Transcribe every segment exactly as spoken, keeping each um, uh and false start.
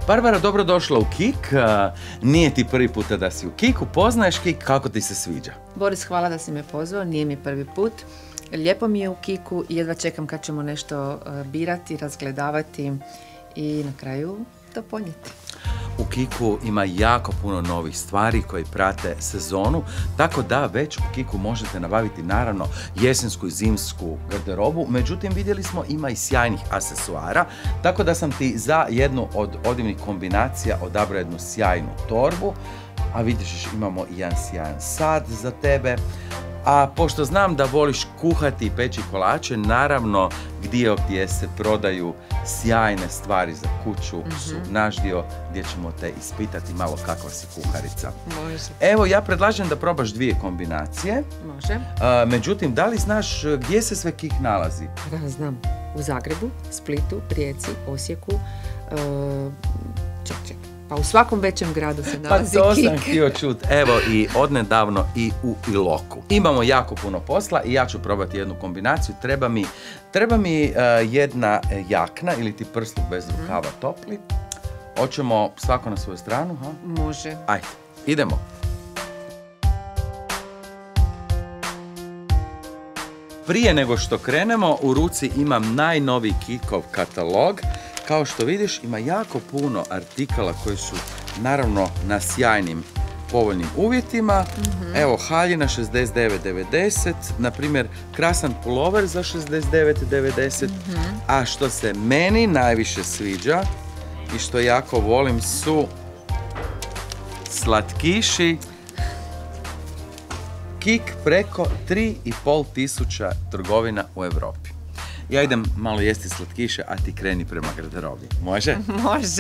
Barbara, dobrodošla u Kik. Nije ti prvi puta da si u Kiku. Poznaješ Kik, kako ti se sviđa? Boris, hvala da si me pozvao, nije mi prvi put. Lijepo mi je u Kiku i jedva čekam kad ćemo nešto birati, razgledavati i na kraju to ponijeti. U Kiku ima jako puno novih stvari koji prate sezonu, tako da već u Kiku možete nabaviti naravno jesensku i zimsku garderobu, međutim vidjeli smo ima i sjajnih aksesuara, tako da sam ti za jednu od odivnih kombinacija odabrao jednu sjajnu torbu, a vidiš imamo i jedan sjajan sad za tebe. A pošto znam da voliš kuhati i peći kolače, naravno dio gdje se prodaju sjajne stvari za kuću mm-hmm. su naš dio gdje ćemo te ispitati malo kakva si kuharica. Može. Evo, ja predlažem da probaš dvije kombinacije. Može. Uh, međutim, da li znaš gdje se sve Kik nalazi? Da, znam. U Zagrebu, Splitu, Rijeci, Osijeku, uh, ček, ček. Pa u svakom većem gradu se nalazi Kik. Pa to sam htio čut. Evo i odnedavno i u Iloku. Imamo jako puno posla i ja ću probati jednu kombinaciju. Treba mi, treba mi uh, jedna jakna ili ti prsluk bez rukava mm. topli. Hoćemo svako na svoju stranu? Ha? Može. Ajde, idemo. Prije nego što krenemo, u ruci imam najnoviji Kikov katalog. Kao što vidiš, ima jako puno artikala koji su naravno na sjajnim povoljnim uvjetima. Mm-hmm. Evo, haljina šezdeset devet devedeset, na primjer krasan pulover za šezdeset devet devedeset, mm-hmm. a što se meni najviše sviđa i što jako volim su slatkiši. Kik preko tri i pol tisuća trgovina u Europi. Ja idem malo jesti slatkiše, a ti kreni prema garderobi. Može? Može.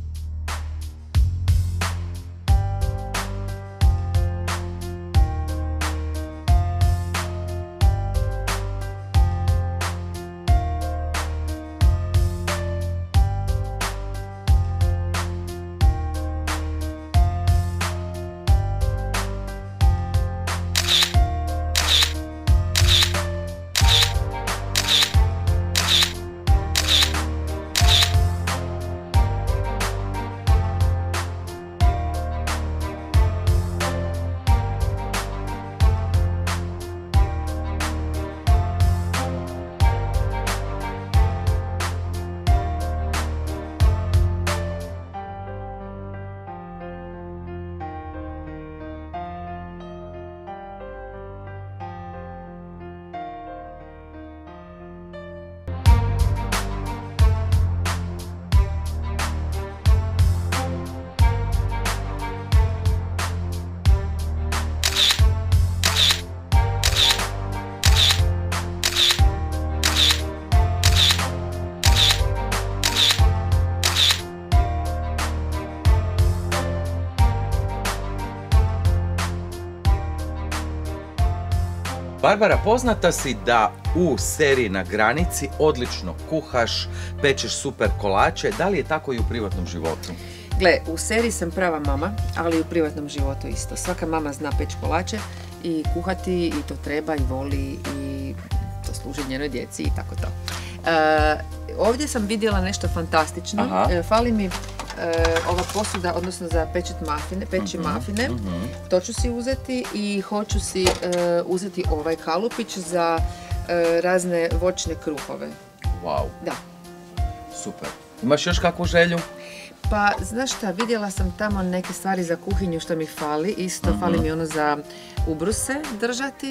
Barbara, poznata si da u seriji Na granici odlično kuhaš, pečeš super kolače. Da li je tako i u privatnom životu? Gle, u seriji sam prava mama, ali i u privatnom životu isto. Svaka mama zna peći kolače i kuhati i to treba i voli i to služi njenoj djeci i tako to. E, ovdje sam vidjela nešto fantastično. E, fali mi e, ova posuda, odnosno za pečet mafine, peći uh-huh, mafine. Uh-huh. To ću si uzeti i hoću si e, uzeti ovaj kalupić za e, razne voćne kruhove. Wow. Da. Super. Imaš još kakvu želju? Pa, znaš šta, vidjela sam tamo neke stvari za kuhinju što mi fali. Isto uh-huh. fali mi ono za ubruse držati.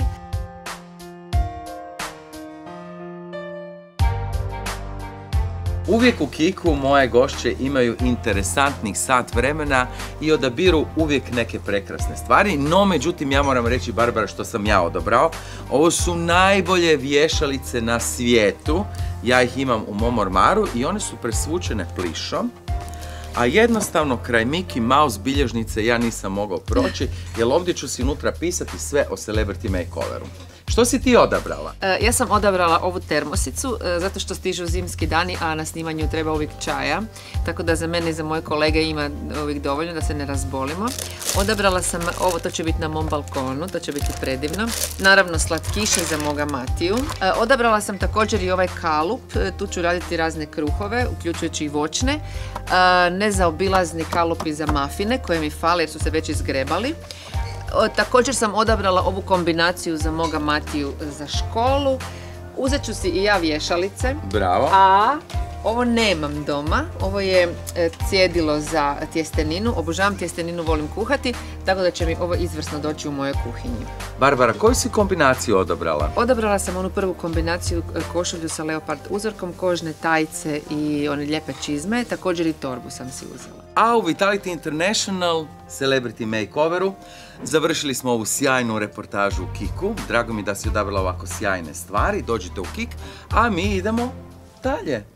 Uvijek u Kiku moje gošće imaju interesantnih sat vremena i odabiru uvijek neke prekrasne stvari, no međutim ja moram reći, Barbara, što sam ja odabrao. Ovo su najbolje vješalice na svijetu, ja ih imam u mom ormaru i one su presvučene plišom, a jednostavno kraj Mickey Mouse bilježnice ja nisam mogao proći, jer ovdje ću si unutra pisati sve o celebrity makeoveru. Što si ti odabrala? E, ja sam odabrala ovu termosicu e, zato što stižu zimski dani, a na snimanju treba uvijek čaja. Tako da za mene i za moje kolege ima uvijek dovoljno da se ne razbolimo. Odabrala sam ovo, to će biti na mom balkonu, to će biti predivno. Naravno slatkiše za moga Matiju. E, odabrala sam također i ovaj kalup, e, tu ću raditi razne kruhove, uključujući i voćne. E, nezaobilazni kalupi za mafine koje mi fale jer su se već izgrebali. O, također sam odabrala ovu kombinaciju za moga Matiju za školu. Uzet ću si i ja vješalice. Bravo. A ovo nemam doma. Ovo je e, cjedilo za tjesteninu. Obožavam tjesteninu, volim kuhati, tako da će mi ovo izvrsno doći u mojoj kuhinji. Barbara, koju si kombinaciju odabrala? Odabrala sam onu prvu kombinaciju, košulju sa leopard uzorkom, kožne tajce i one lijepe čizme. Također i torbu sam si uzela. A u Vitality International Celebrity Makeoveru završili smo ovu sjajnu reportažu u Kiku. Drago mi da si odabrala ovako sjajne stvari. Dođite u Kik, a mi idemo dalje.